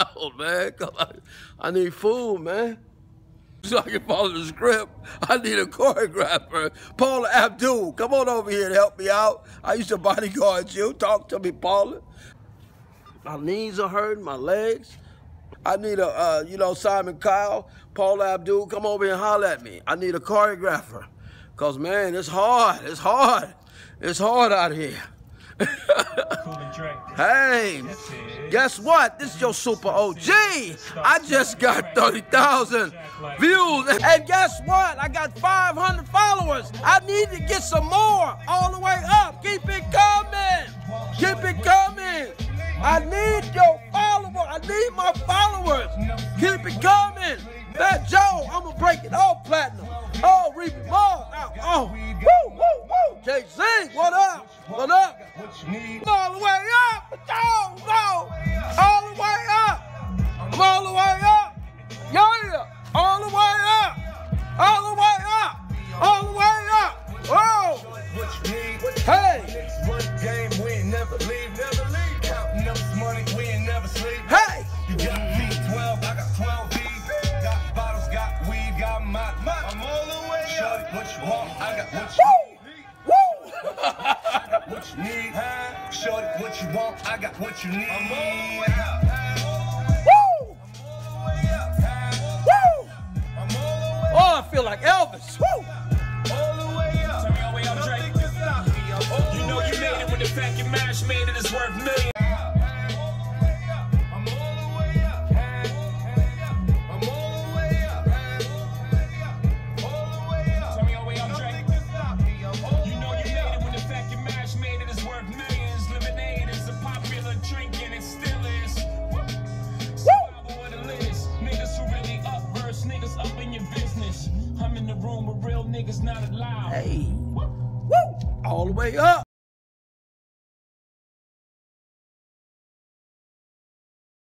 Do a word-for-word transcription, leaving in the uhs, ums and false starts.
out, man. Come on. I need food, man. So I can follow the script. I need a choreographer. Paula Abdul, come on over here to help me out. I used to bodyguard you. Talk to me, Paula. My knees are hurting, my legs. I need a, uh, you know, Simon Cowell, Paula Abdul, come over here and holler at me. I need a choreographer. Because, man, it's hard. It's hard. It's hard out here. Hey, guess what? This is your super O G. I just got thirty thousand views. And guess what? I got five hundred followers. I need to get some more all the way up. Keep it coming. Keep it coming. I need your followers. I need my followers. Keep it coming. Fat Joe, I'm going to break it all platinum. Oh, Reap Ball. Oh, woo, woo, woo. J C, what up? What up? All the way up. Go, go. All the way up. I'm all the way up. Yeah. All the way up. All the way up. All the way up. Oh. Hey. We ain't never leave, never leave. Counting up money, we ain't never sleep. Hey. You got V twelve, I got twelve V. Got bottles, got weed, got my, my. I'm all the way up. What you want, I got what you need. Woo! I got what you need. Shorty, what you want, I got what you need. I'm all the way up. Woo! I'm all the way up. Woo! I'm all the way up. Oh, I feel like Elvis. Woo! All the way up. Turn me all the way up, Drake. You know you made it when the fact you mash made it is worth millions. Hey, woo, all the way up.